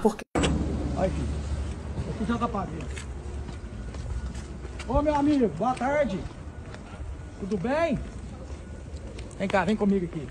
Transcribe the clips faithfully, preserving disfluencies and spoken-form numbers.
porque... Olha aqui. Aqui já tá pagando. Ô, meu amigo, boa tarde. Tudo bem? Vem cá, vem comigo aqui.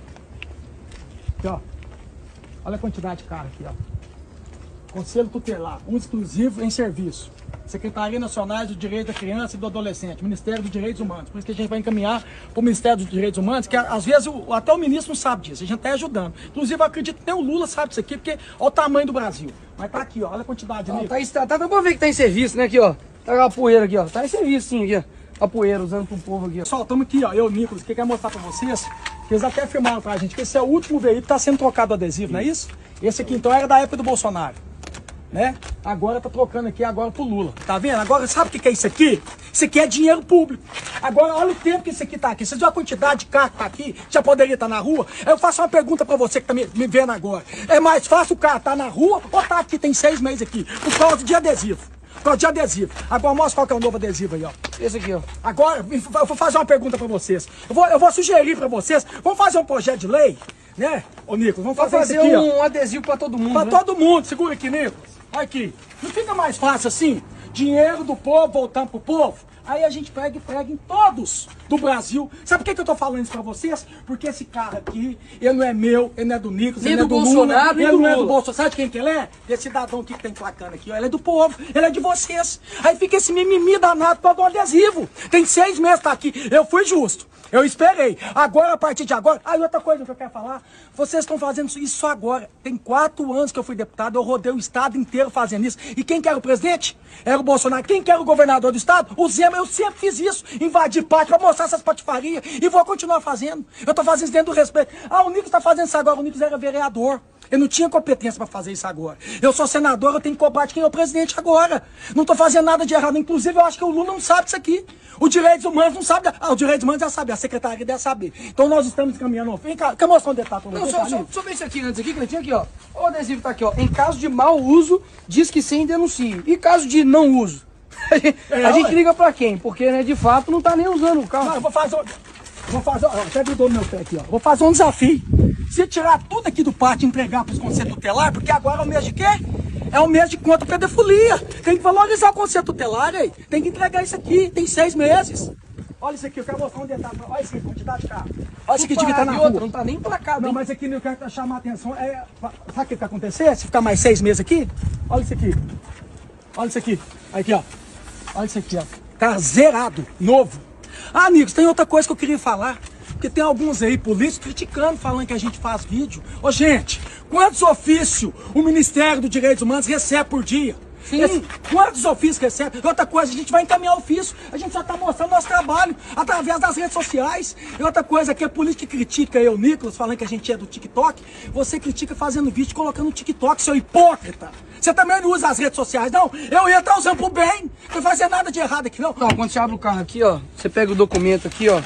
Aqui, ó. Olha a quantidade de carro aqui, ó. Conselho Tutelar, um exclusivo em serviço. Secretaria Nacional do Direito da Criança e do Adolescente, Ministério dos Direitos Humanos. Por isso que a gente vai encaminhar para o Ministério dos Direitos Humanos, que às vezes o, até o ministro não sabe disso, a gente está ajudando. Inclusive, eu acredito que nem o Lula sabe disso aqui, porque olha o tamanho do Brasil. Mas tá aqui, ó, olha a quantidade. Ó, tá, tá, tá bom ver que tá em serviço, né, aqui, ó. Tá a poeira aqui, ó. Tá em serviço, sim, aqui, ó. A poeira, usando pro povo aqui, ó. Pessoal, estamos aqui, ó, eu, Nicolas, que quer mostrar para vocês, que eles até filmaram pra gente, que esse é o último veículo que tá sendo trocado o adesivo, não é isso? Esse aqui, então, era da época do Bolsonaro. Né? Agora tá trocando aqui agora pro Lula. Tá vendo? Agora sabe o que, que é isso aqui? Isso aqui é dinheiro público. Agora olha o tempo que isso aqui tá aqui. Vocês viram a quantidade de carro que tá aqui? Já poderia estar na rua? Eu faço uma pergunta pra você que tá me, me vendo agora. É mais fácil o carro tá na rua ou tá aqui tem seis meses aqui? Por causa de adesivo. Por causa de adesivo. Agora mostra qual que é o novo adesivo aí, ó. Esse aqui, ó. Agora eu vou fazer uma pergunta pra vocês. Eu vou, eu vou sugerir pra vocês. Vamos fazer um projeto de lei, né? Ô, Nicolas, vamos fazer, fazer isso aqui, um ó. adesivo pra todo mundo. Pra né? todo mundo. Segura aqui, Nicolas. Olha aqui, não fica mais fácil assim? Dinheiro do povo voltando pro povo? Aí a gente pega e prega em todos do Brasil. Sabe por que, que eu tô falando isso pra vocês? Porque esse carro aqui, ele não é meu, ele não é do Nicolas, ele não é do Bolsonaro, Lula, ele não é do Bolsonaro. Sabe de quem que ele é? Esse cidadão aqui que tem placando aqui, ó, ele é do povo, ele é de vocês. Aí fica esse mimimi danado todo um adesivo. Tem seis meses tá aqui, eu fui justo. Eu esperei. Agora, a partir de agora... Aí, outra coisa que eu quero falar. Vocês estão fazendo isso só agora. Tem quatro anos que eu fui deputado. Eu rodei o estado inteiro fazendo isso. E quem que era o presidente? Era o Bolsonaro. Quem que era o governador do estado? O Zema. Eu sempre fiz isso. Invadir pátio pra mostrar essas patifarias. E vou continuar fazendo. Eu tô fazendo isso dentro do respeito. Ah, o Nicolas tá fazendo isso agora. O Nicolas era vereador. Eu não tinha competência para fazer isso agora. Eu sou senador, eu tenho que cobrar de quem é o presidente agora. Não tô fazendo nada de errado. Inclusive, eu acho que o Lula não sabe disso aqui. O Direitos Humanos não sabe. Ah, o Direitos Humanos já sabe, a secretaria deve saber. Então nós estamos encaminhando. Vem cá, quer mostrar um detalhe pra você? Não, só, só, só ver isso aqui antes aqui, Cleitinho, aqui, ó. O adesivo tá aqui, ó. Em caso de mau uso, diz que sim, denuncie. E caso de não uso? A gente, é, a gente liga pra quem? Porque, né, de fato, não tá nem usando o carro. Não, eu vou fazer. Vou fazer. Ó, até grudou no meu pé aqui, ó. Vou fazer um desafio. Se tirar tudo aqui do pátio e entregar para os conselhos tutelares, porque agora é o mês de quê? É o mês de contra a pedofilia. Tem que valorizar o conselho tutelar aí. Tem que entregar isso aqui. Tem seis meses. Olha isso aqui, eu quero mostrar um detalhe. Olha isso aqui, quantidade de carro. Olha isso aqui, devia estar na rua. Outra, não tá nem emplacado. Não, mas aqui eu quero chamar a atenção. É, sabe o que vai acontecer? Se ficar mais seis meses aqui, olha isso aqui. Olha isso aqui. Aqui, ó. Olha isso aqui, ó. Tá zerado, novo. Ah, amigos, tem outra coisa que eu queria falar. Porque tem alguns aí políticos criticando, falando que a gente faz vídeo. Ô, gente, quantos ofícios o Ministério dos Direitos Humanos recebe por dia? Sim. Esse, quantos ofícios recebe? Outra coisa, a gente vai encaminhar ofício. A gente só está mostrando nosso trabalho através das redes sociais. E outra coisa, que a política critica eu, Nicolas, falando que a gente é do TikTok. Você critica fazendo vídeo, colocando no TikTok, seu hipócrita. Você também não usa as redes sociais, não? Eu ia estar usando pro bem. Não vai fazer nada de errado aqui, não. Não, quando você abre o carro aqui, ó, você pega o documento aqui, ó.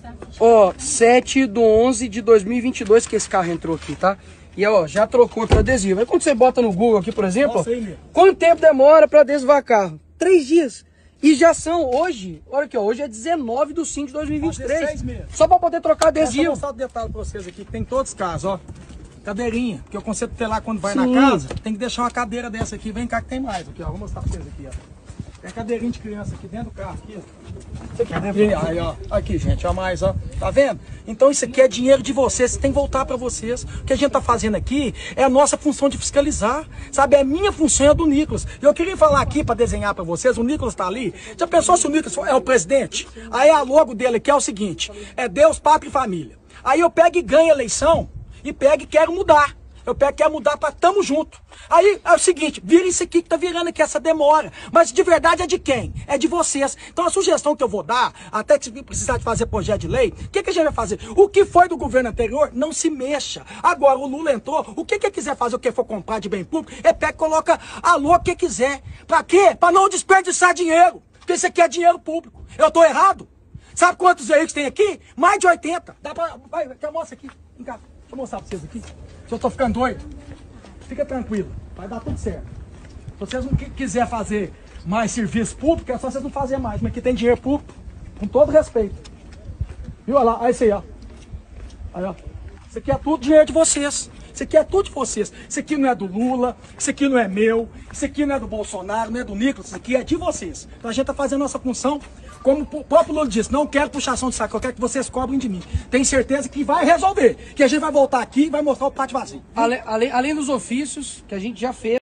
Ó, sete do onze de dois mil e vinte e dois que esse carro entrou aqui, tá? E ó, já trocou para adesivo. Aí quando você bota no Google aqui, por exemplo, Nossa, aí, quanto tempo demora para adesivar carro? Três dias. E já são hoje, olha aqui, ó, hoje é dezenove de cinco de dois mil e vinte e três. Só para poder trocar adesivo. Vou mostrar o detalhe para vocês aqui, que tem todos os casos, ó. Cadeirinha, porque o conceito tutelar quando vai Sim. na casa, tem que deixar uma cadeira dessa aqui. Vem cá que tem mais aqui, ó. Vou mostrar para vocês aqui, ó. Tem a cadeirinha de criança aqui dentro do carro, aqui, ó. Isso aqui, aí, ó. Aqui, gente, ó, mais, ó. Tá vendo? Então isso aqui é dinheiro de vocês, tem que voltar para vocês. O que a gente tá fazendo aqui é a nossa função de fiscalizar, sabe? É a minha função e a do Nicolas. Eu queria falar aqui para desenhar para vocês, o Nicolas tá ali. Já pensou se o Nicolas é o presidente? Aí a logo dele aqui é o seguinte, é Deus, Pátria e Família. Aí eu pego e ganho a eleição e pego e quero mudar. Eu pego, quero mudar para tamo junto. Aí é o seguinte, vira isso aqui que tá virando aqui, essa demora. Mas de verdade é de quem? É de vocês. Então a sugestão que eu vou dar, até que se precisar de fazer projeto de lei, o que, que a gente vai fazer? O que foi do governo anterior, não se mexa. Agora o Lula entrou, o que que quiser fazer, o que for comprar de bem público, é pega e coloca alô o que quiser. Pra quê? Pra não desperdiçar dinheiro. Porque isso aqui é dinheiro público. Eu tô errado? Sabe quantos veículos tem aqui? Mais de oitenta. Dá pra... Vai, quer mostrar aqui? Vem cá. Deixa eu mostrar pra vocês aqui. Se eu tô ficando doido, fica tranquilo, vai dar tudo certo. Se vocês não quiserem fazer mais serviço público, é só vocês não fazerem mais, mas aqui tem dinheiro público, com todo respeito. Viu? Olha lá, olha isso aí, ó. Aí, ó. Isso aqui é tudo dinheiro de vocês. Isso aqui é tudo de vocês. Isso aqui não é do Lula, isso aqui não é meu, isso aqui não é do Bolsonaro, não é do Nicolas, isso aqui é de vocês. Então a gente tá fazendo nossa função, como o próprio Lula disse, não quero puxação de saco, eu quero que vocês cobrem de mim. Tenho certeza que vai resolver, que a gente vai voltar aqui e vai mostrar o pátio vazio. Além, além, além dos ofícios que a gente já fez,